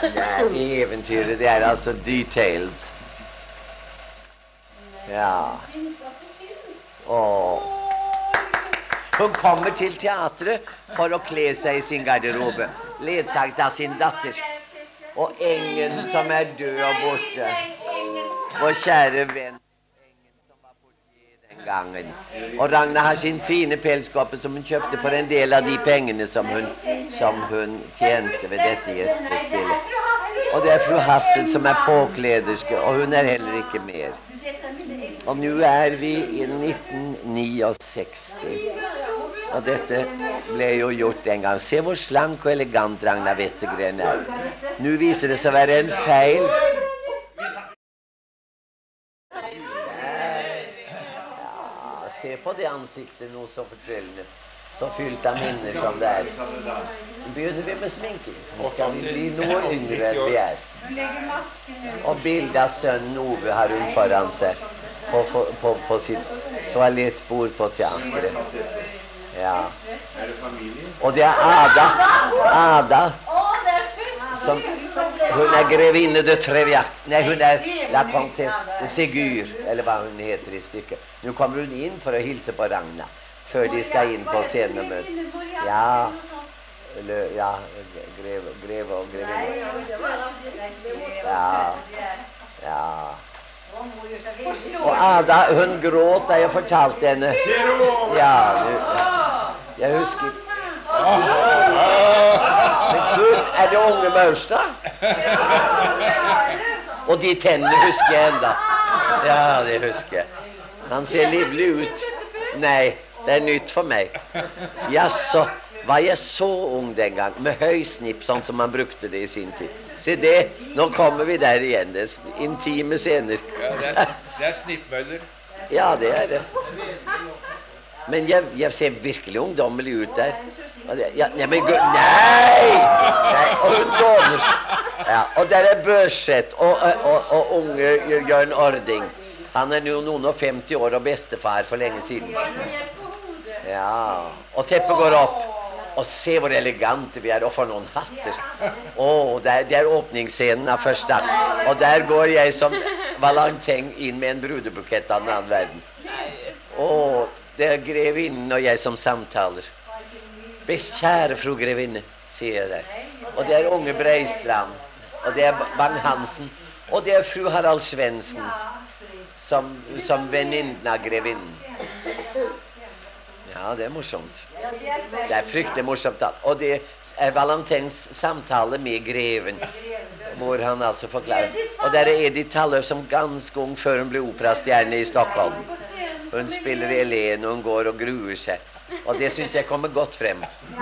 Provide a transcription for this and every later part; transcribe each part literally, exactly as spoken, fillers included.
Nej, äventyret det är alltså details. Ja. Åh. Hun kommer til teatret for å kle seg i sin garderobe, ledsaget av sin datter. Og engen som er død og borte. Vår kjære venn, engen som var borte den gangen. Og Ragna har sin fine pelskåpe som hun kjøpte for en del av de pengene som hun, som hun tjente ved dette gjestespillet. Og det er fru Hassel som er påklederske, og hun er heller ikke mer. Og nå er vi i nitten sekstini. Og dette ble jo gjort en gang. Se hvor slank og elegant Ragna Wettergren er. Nå viser det seg å være en feil. Ja, se på det ansiktet nå så fortellende. Så fylt av minner som det er. Begynner vi med sminking. Nå skal vi bli noe yngre enn vi er. Og bildet av sønnen Ove har hun foran seg på, på, på, på sitt toalettbord på teatret. Ja. Og det er Ada. Ada. Som, hun er grevinne de Treviac. Nei, hun er la Comtesse de Ségur, eller hva hun heter i stykket. Nå kommer hun inn for å hilse på Ragna, før de skal inn på scenemøtet. Ja, eller, ja, greve, greve og grevinne. Ja, ja. Og Ada, hun gråt da jeg fortalte henne. Ja, nu, jeg husker. Men Gud, er det unge Maurstad? Og de tennene husker jeg enda. Ja, det husker jeg. Han ser livlig ut. Nei, det er nytt for meg. Jaså, var jeg så ung den gang, med høysnipp, sånn som man brukte det i sin tid. Se det, nå kommer vi der igjen, det er intime scener. Ja, det er, det er snippmøller. Ja, det er det. Men jeg, jeg ser virkelig ungdommelig ut der. Ja, nei, men gud, nei! Nei, og hun dåner. Ja, og der er Børseth og, og, og, og unge Jørn Ording. Han er nå noen og femti år og bestefar for lenge siden. Ja, og teppet går opp. Og se hvor elegante vi er, og for noen hatter. Åh, det er, det er åpningsscenen av første akt. Og der går jeg som Valentin inn med en brudebukett av en annen verden. Åh, det er grevinnen og jeg som samtaler. Best kjære fru grevinne, sier jeg der. Og det er unge Breistrand, og det er Bang-Hansen, og det er fru Harald Svendsen, som, som venninnen av grevinnen. Ja, det er morsomt. Det er fryktelig morsomt. Og det er Valentins samtale med greven, hvor han altså forklarer. Og der er Edith Talløf som ganske ung før hun ble operastjerne i Stockholm. Hun spiller Helene, og hun går og gruer seg. Og det synes jeg kommer godt frem.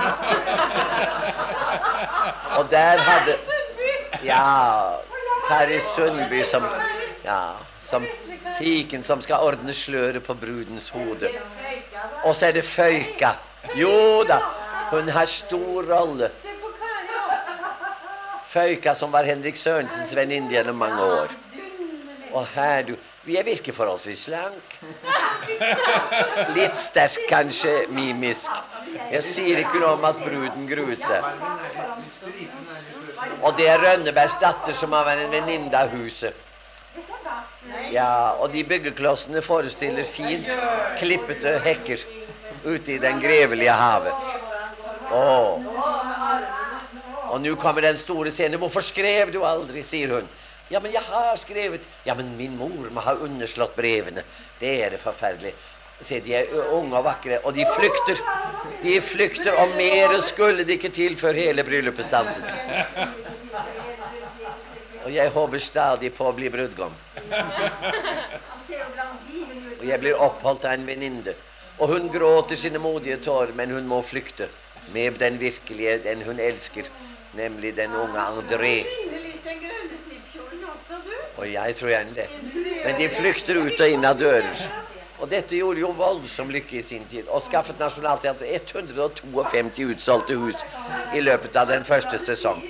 Og der hadde... Ja, Terje Sundby som... Ja, som piken som skal ordne sløret på brudens hode. Og så er det Føyka. Jo da, hun har stor rolle. Føyka som var Henrik Sørensens venninne gjennom mange år. Og her du, vi er virker forholdsvis slank. Litt sterk kanskje, mimisk. Jeg sier ikke noe om at bruden gruet seg. Og det er Rønnebergs datter som har vært en venninne av huset. Ja, og de byggeklossene forestiller fint klippete hekker ute i den grevelige havet. Åh. Og nå kommer den store scenen. Hvorfor skrev du aldri, sier hun. Ja, men jeg har skrevet. Ja, men min mor må ha underslått brevene. Det er det forferdelig. Se, de er unge og vakre, og de flykter. De flykter, og mer skulle de ikke til før hele bryllupet stanset. Og jeg håper stadig på å bli brudgom. Og jeg blir oppholdt av en venninne. Og hun gråter sine modige tårer, men hun må flykte med den virkelige, den hun elsker, nemlig den unge André. Og jeg tror gjerne det. Men de flykter ut og inn av dører. Og dette gjorde jo voldsom lykke i sin tid, og skaffet Nationaltheatret hundre og femtito utsolgte hus i løpet av den første sesong.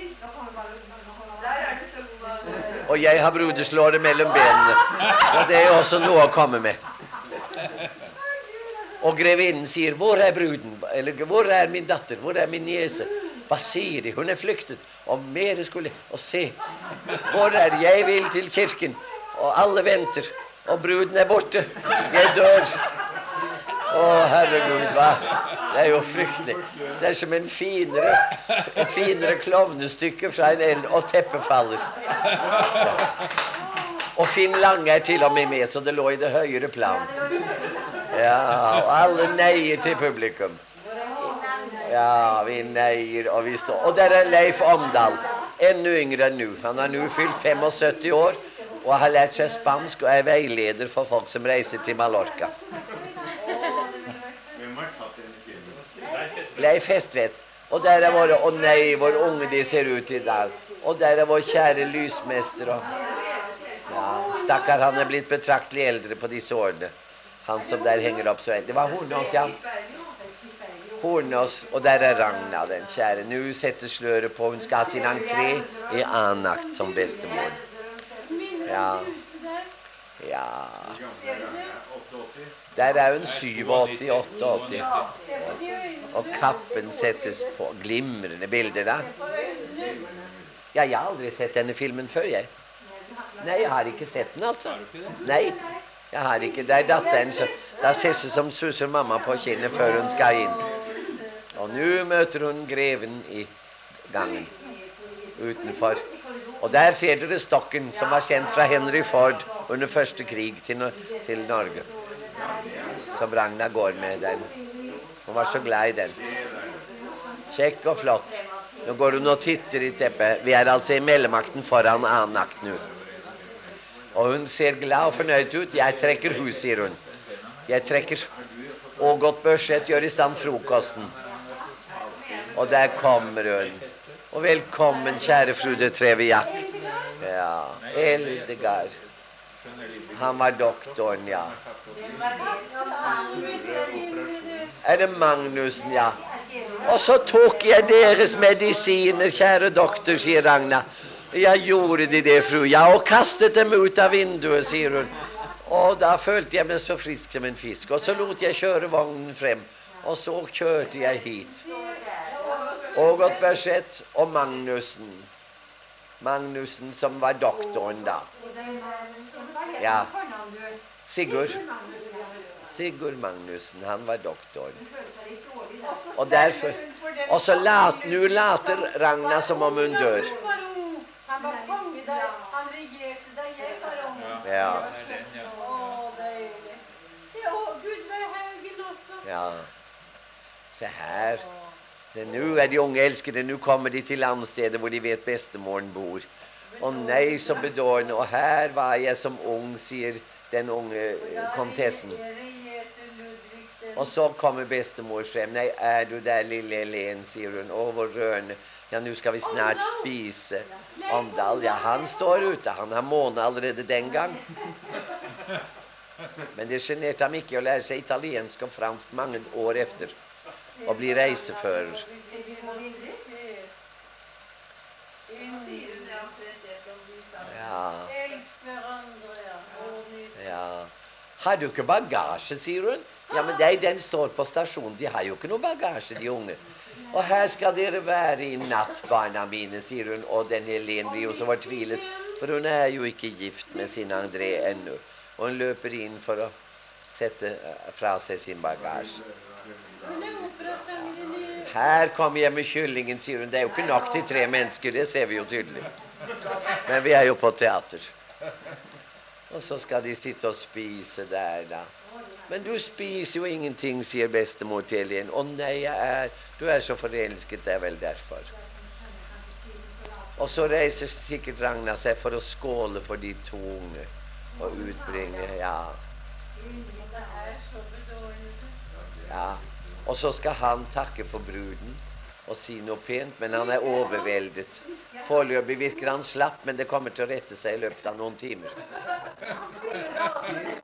Og jeg har brudeslåret mellom benene, og det er også noe å komme med. Og grevinnen sier, hvor er bruden? Eller, hvor er min datter? Hvor er min niese? Hva sier de? Hun er flyktet. Og mer skulle... Og se, hvor er jeg vil til kirken? Og alle venter. Og bruden er borte. Jeg dør. Å, herregud, hva? Det er jo fryktelig. Det er som en finere, et finere klovnestykke fra en eld, og teppet faller. Ja. Og Finn Lange er til og med med, så det lå i det høyere plan. Ja, og alle neier til publikum. Ja, vi neier, og vi står. Og der er Leif Omdal, enda yngre enn nå. Han har nå fylt syttifem år, og har lært seg spansk, og er veileder for folk som reiser til Mallorca. Leif Hestvedt. Og der er våre, å nei, hvor unge de ser ut i dag. Og der er vår kjære lysmester. Og, ja, stakkar, han er blitt betraktelig eldre på disse årene. Han som der henger opp så. Det var Hornås, ja. Hornås, og der er Ragna, den kjære. Nå setter sløret på, hun skal ha sin entré i annen akt som bestemor. Ja. Ja. Der er hun syvogåtti, åttiåtti. Og kappen settes på. Glimrende bilder, da. Ja, jeg har aldri sett denne filmen før, jeg. Nei, jeg har ikke sett den, altså. Nei, jeg har ikke. Det er datteren som... Da ses det som susser mamma på kinnet før hun skal inn. Og nå møter hun greven i gangen. Utenfor. Og der ser dere stokken som var kjent fra Henry Ford under første krig til, til Norge. Som Ragna går med den. Hun var så glad i den. Kjekk og flott. Nå går hun og titter i teppet. Vi er altså i mellomakten foran annen akt nå. Og hun ser glad og fornøyd ut. Jeg trekker hus, sier hun. Jeg trekker. Ågot Børseth gjør i stand frokosten. Og der kommer hun. Og velkommen, kjære fru de Treviak. Ja, Eldegard. Han var doktoren, ja. Er det Magnussen, ja. Og så tok jeg deres medisiner, kjære doktor, sier Ragna. Jeg gjorde de det, fru, ja, og kastet dem ut av vinduet, sier hun. Og da følte jeg meg så frisk som en fisk. Og så lot jeg kjøre vognen frem. Og så kjørte jeg hit. Ågot Børseth og Magnussen. Magnussen som var doktoren da. Ja. Sigurd. Sigurd Magnussen, han var doktoren. Og derfor... Og så lat, nu later Ragna som om hun dør. Han var konge der, han regjerte der jeg var om. Ja. Åh, deilig. Ja, Gud var Haugen også. Ja. Se her. Nå er de unge elskede, nå kommer de til landstedet hvor de vet bestemoren bor. Og nei, så bedårende, og her var jeg som ung, sier den unge kontessen. Og så kommer bestemor frem. Nei, er du der, lille Helen, sier hun. Å, hvor rørende. Ja, nå skal vi snart spise. Omdal, ja, han står ute. Han har måne allerede den gang. Men det generte ham ikke å lære seg italiensk og fransk mange år efter. Og bli reisefører. Ja. Ja. Har du ikke bagasje, sier hun? Ja, men nei, den står på stasjonen. De har jo ikke noe bagasje, de unge. Og her skal dere være i natt, barna mine, sier hun. Og den Helen blir jo så fortvilet, for hun er jo ikke gift med sin André ennå. Og hun løper inn for å sette fra seg sin bagasje. Her kommer jeg med kyllingen, sier hun. Det er jo ikke nok til tre mennesker, det ser vi jo tydelig. Men vi er jo på teater. Og så skal de sitte og spise der, da. Men du spiser jo ingenting, sier bestemor til Helen. Å nei, jeg er, du er så forelsket, det er vel derfor. Og så reiser sikkert Ragna seg for å skåle for de to unge. Og utbringe, ja. Ja. Og så skal han takke for bruden og si noe pent, men han er overveldet. Foreløpig virker han slapp, men det kommer til å rette seg i løpet av noen timer.